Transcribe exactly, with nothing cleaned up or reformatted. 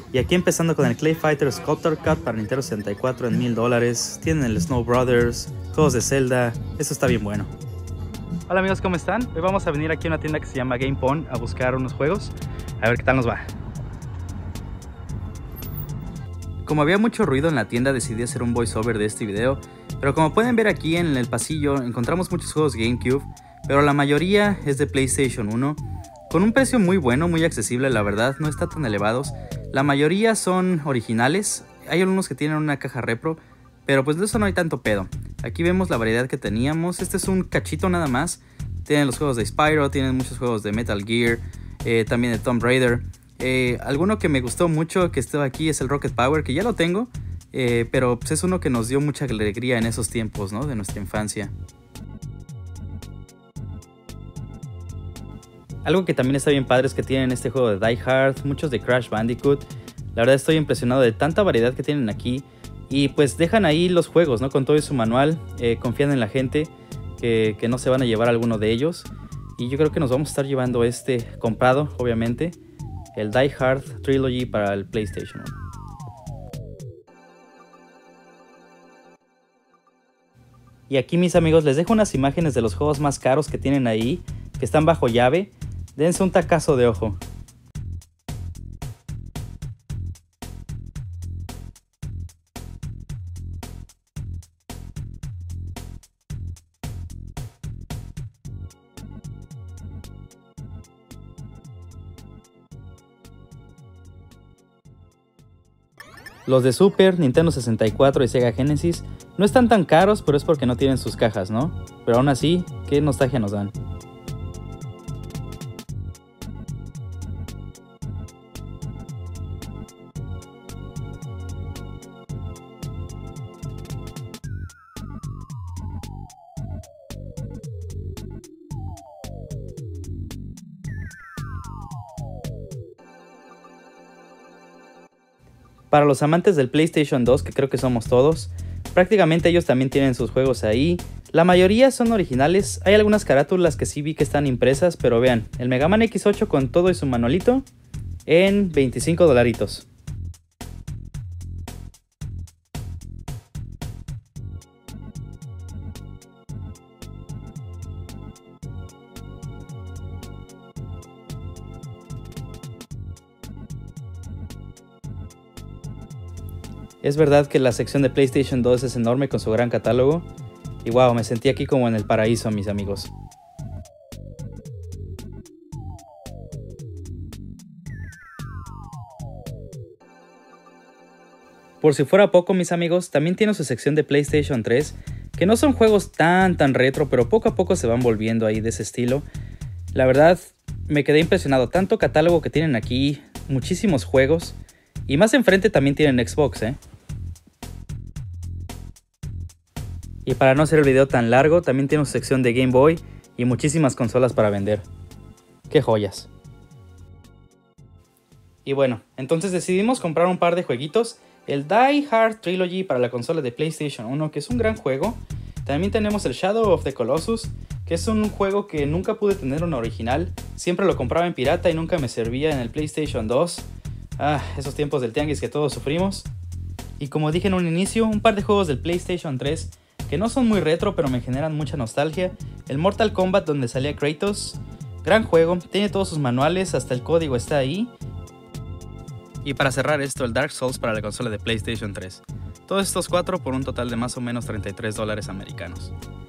Y aquí empezando con el Clay Fighter Sculptor Cut para Nintendo sesenta y cuatro en mil dólares. Tienen el Snow Brothers, juegos de Zelda, eso está bien bueno. Hola amigos, ¿cómo están? Hoy vamos a venir aquí a una tienda que se llama Game Pawn a buscar unos juegos. A ver qué tal nos va. Como había mucho ruido en la tienda, decidí hacer un voiceover de este video. Pero como pueden ver aquí en el pasillo, encontramos muchos juegos GameCube, pero la mayoría es de PlayStation uno. Con un precio muy bueno, muy accesible, la verdad, no está tan elevados. La mayoría son originales, hay algunos que tienen una caja repro, pero pues de eso no hay tanto pedo. Aquí vemos la variedad que teníamos, este es un cachito nada más. Tienen los juegos de Spyro, tienen muchos juegos de Metal Gear, eh, también de Tomb Raider. Eh, alguno que me gustó mucho que estaba aquí es el Rocket Power, que ya lo tengo, eh, pero pues es uno que nos dio mucha alegría en esos tiempos, ¿no? De nuestra infancia. Algo que también está bien padre es que tienen este juego de Die Hard, muchos de Crash Bandicoot. La verdad estoy impresionado de tanta variedad que tienen aquí. Y pues dejan ahí los juegos, ¿no? Con todo su manual, eh, confían en la gente que, que no se van a llevar alguno de ellos. Y yo creo que nos vamos a estar llevando este comprado, obviamente. El Die Hard Trilogy para el PlayStation uno. Y aquí, mis amigos, les dejo unas imágenes de los juegos más caros que tienen ahí, que están bajo llave. Dense un tacazo de ojo. Los de Super, Nintendo sesenta y cuatro y Sega Genesis no están tan caros, pero es porque no tienen sus cajas, ¿no? Pero aún así, qué nostalgia nos dan. Para los amantes del PlayStation dos, que creo que somos todos, prácticamente ellos también tienen sus juegos ahí. La mayoría son originales, hay algunas carátulas que sí vi que están impresas, pero vean, el Mega Man equis ocho con todo y su manualito en veinticinco dolaritos. Es verdad que la sección de PlayStation dos es enorme con su gran catálogo. Y wow, me sentí aquí como en el paraíso, mis amigos. Por si fuera poco, mis amigos, también tiene su sección de PlayStation tres, que no son juegos tan tan retro, pero poco a poco se van volviendo ahí de ese estilo. La verdad, me quedé impresionado, tanto catálogo que tienen aquí, muchísimos juegos. Y más enfrente también tienen Xbox, ¿eh? Y para no hacer el video tan largo, también tiene su sección de Game Boy y muchísimas consolas para vender. ¡Qué joyas! Y bueno, entonces decidimos comprar un par de jueguitos. El Die Hard Trilogy para la consola de PlayStation uno, que es un gran juego. También tenemos el Shadow of the Colossus, que es un juego que nunca pude tener una original. Siempre lo compraba en pirata y nunca me servía en el PlayStation dos. Ah, esos tiempos del tianguis que todos sufrimos. Y como dije en un inicio, un par de juegos del PlayStation tres que no son muy retro, pero me generan mucha nostalgia. El Mortal Kombat, donde salía Kratos, gran juego, tiene todos sus manuales, hasta el código está ahí. Y para cerrar esto, el Dark Souls para la consola de PlayStation tres. Todos estos cuatro por un total de más o menos treinta y tres dólares americanos.